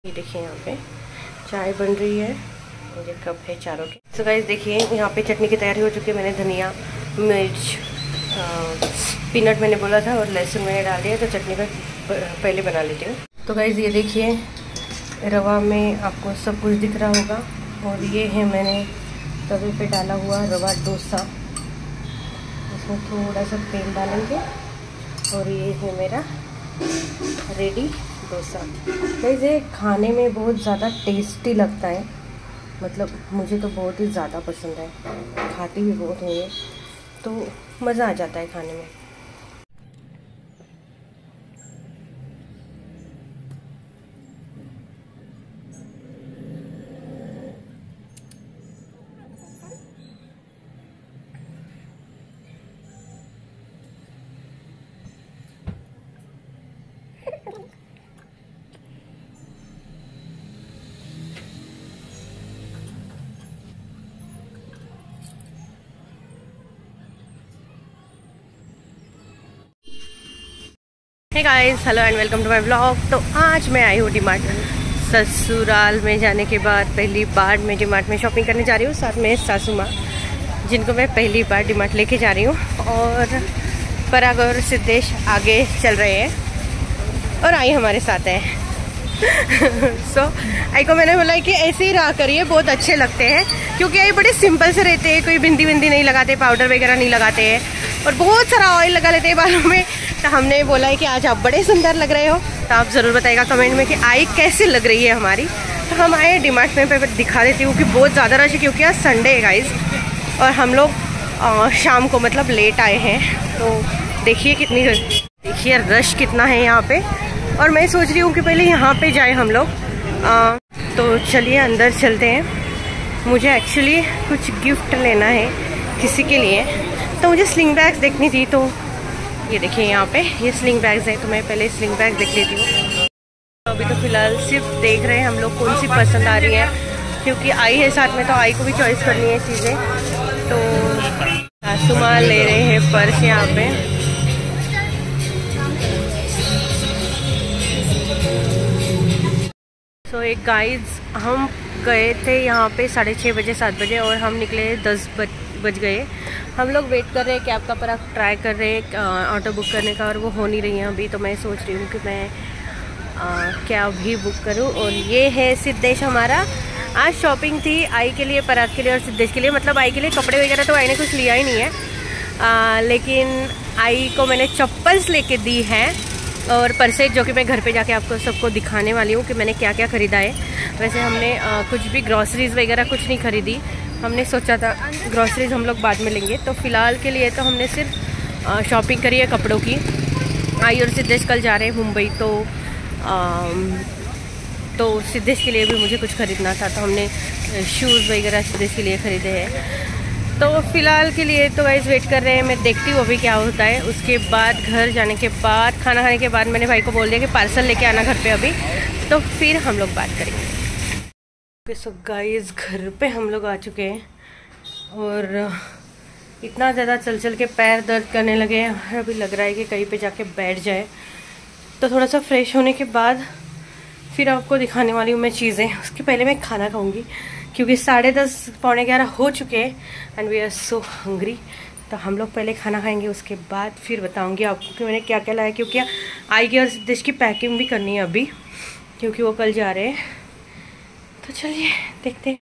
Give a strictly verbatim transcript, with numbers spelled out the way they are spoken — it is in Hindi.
ये देखिए यहाँ पे चाय बन रही है, ये कप है चारों के। तो गाइस देखिए यहाँ पे चटनी की तैयारी हो चुकी है। मैंने धनिया, मिर्च, पीनट मैंने बोला था और लहसुन मैंने डाल दिया, तो चटनी का पहले बना लेती हूँ। तो गाइस ये देखिए रवा में आपको सब कुछ दिख रहा होगा, और ये है मैंने तवे पे डाला हुआ रवा डोसा। इसमें थोड़ा सा तेल डालेंगे और ये है मेरा रेडी डोसा। गाइस ये खाने में बहुत ज़्यादा टेस्टी लगता है, मतलब मुझे तो बहुत ही ज़्यादा पसंद है, खाती भी बहुत हूँ ये, तो मज़ा आ जाता है खाने में। Hey guys, hello and welcome to my blog. तो आज मैं आई हूँ डीमार्ट। ससुराल में जाने के बाद पहली बार मैं डीमार्ट में शॉपिंग करने जा रही हूँ, साथ में सासू माँ जिनको मैं पहली बार डीमार्ट लेके जा रही हूँ, और पराग और सिद्धेश आगे चल रहे हैं और आई हमारे साथ है। सो so, आई को मैंने बोला कि ऐसे ही रहा करिए, बहुत अच्छे लगते हैं, क्योंकि ये बड़े सिंपल से रहते हैं, कोई बिंदी बिंदी नहीं लगाते, पाउडर वगैरह नहीं लगाते हैं, और बहुत सारा ऑयल लगा लेते हैं बालों में। तो हमने बोला है कि आज आप बड़े सुंदर लग रहे हो, तो आप ज़रूर बताइएगा कमेंट में कि आई कैसे लग रही है हमारी। तो हम आए डीमार्ट में, पे दिखा देती हूँ कि बहुत ज़्यादा रश है, क्योंकि आज संडे है गाइज, और हम लोग शाम को मतलब लेट आए हैं। तो देखिए कितनी देखिए रश कितना है यहाँ पे, और मैं सोच रही हूँ कि पहले यहाँ पे जाए हम लोग। तो चलिए अंदर चलते हैं। मुझे एक्चुअली कुछ गिफ्ट लेना है किसी के लिए, तो मुझे स्लिंग बैग्स देखनी थी। तो ये देखिए यहाँ पे ये स्लिंग बैग्स हैं, तो मैं पहले स्लिंग बैग देख लेती हूँ। अभी तो फिलहाल सिर्फ देख रहे हैं हम लोग कौन सी पसंद आ रही है, क्योंकि आई है साथ में, तो आई को भी चॉइस करनी है चीज़ें। तो सासू माँ ले रहे हैं पर्स यहाँ पे। सो एक गाइड्स हम गए थे यहाँ पे साढ़े छः बजे सात बजे, और हम निकले दस बज बज गए। हम लोग वेट कर रहे हैं कैब का, पर आप ट्राई कर रहे हैं ऑटो बुक करने का, और वो हो नहीं रही है अभी। तो मैं सोच रही हूँ कि मैं कैब ही बुक करूँ। और ये है सिद्धेश हमारा। आज शॉपिंग थी आई के लिए, पराग के लिए और सिद्धेश के लिए। मतलब आई के लिए कपड़े वगैरह तो आई ने कुछ लिया ही नहीं है, आ, लेकिन आई को मैंने चप्पल्स लेके दी है, और परसेट जो कि मैं घर पे जाके आपको सबको दिखाने वाली हूँ कि मैंने क्या क्या ख़रीदा है। वैसे हमने आ, कुछ भी ग्रॉसरीज वगैरह कुछ नहीं खरीदी, हमने सोचा था ग्रॉसरीज हम लोग बाद में लेंगे। तो फ़िलहाल के लिए तो हमने सिर्फ शॉपिंग करी है कपड़ों की। आई और सिद्धेश कल जा रहे हैं मुंबई, तो आ, तो सिद्धेश के लिए भी मुझे कुछ ख़रीदना था, तो हमने शूज़ वगैरह सिद्धेश के लिए ख़रीदे हैं। तो फ़िलहाल के लिए तो गाइस वेट कर रहे हैं, मैं देखती हूँ अभी क्या होता है। उसके बाद घर जाने के बाद, खाना खाने के बाद मैंने भाई को बोल दिया कि पार्सल लेके आना घर पे अभी, तो फिर हम लोग बात करेंगे। सो गाइस घर पे हम लोग आ चुके हैं, और इतना ज़्यादा चल चल के पैर दर्द करने लगे हैं, और अभी लग रहा है कि कहीं पे जाके बैठ जाए। तो थोड़ा सा फ्रेश होने के बाद फिर आपको दिखाने वाली हूँ मैं चीज़ें। उसके पहले मैं खाना खाऊंगी, क्योंकि साढ़े दस पौने ग्यारह हो चुके हैं, and we are so hungry. तो हम लोग पहले खाना खाएंगे, उसके बाद फिर बताऊँगी आपको कि मैंने क्या क्या लाया, क्योंकि आई की और सिद्धेश की पैकिंग भी करनी है अभी, क्योंकि वो कल जा रहे हैं। तो चलिए देखते हैं।